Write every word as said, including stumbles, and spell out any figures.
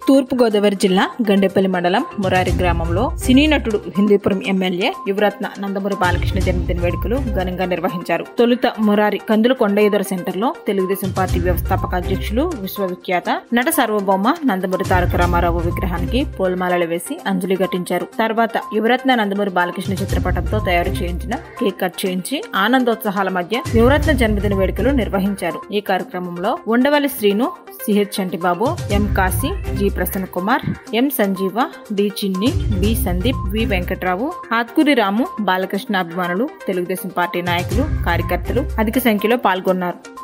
తూర్పుగోదావరి జిల్లా గండేపల్లి మండలం మురారి గ్రామంలో సినీ నటుడు హిందూపురం ఎమ్మెల్యే యువరత్న నందమూరి బాలకృష్ణ జన్మదిన వేడుకలు ఘనంగా నిర్వహించారు. తొలుత మురారి కందుల కొండయ్యదొర సెంటర్ లో తెలుగుదేశం పార్టీ వ్యవస్థాపక అధ్యక్షులు విశ్వవిఖ్యాత నట సార్వభౌమ నందమూరి తారక రామారావు విగ్రహానికి పూలమాలలు వేసి అంజలి ఘటించారు. తర్వాత యువరత్న నందమూరి బాలకృష్ణ చిత్రపటంతో తయారు చేయించిన కేక్ కట్ చేయించి ఆనందోత్సాహాల మధ్య యువరత్న జన్మదిన వేడుకలు నిర్వహించారు. ఈ కార్యక్రమంలో Undavalli Srinu, CH Chantibabu, M Kasi, G Prasanna Kumar, M Sanjeeva, D Chinni, B Sandeep, V Venkatrao, Hathkuri Ramu, Balakrishna అభిమానులు, తెలుగుదేశం పార్టీ నాయకులు, కార్యకర్తలు అధిక సంఖ్యలో పాల్గొన్నారు.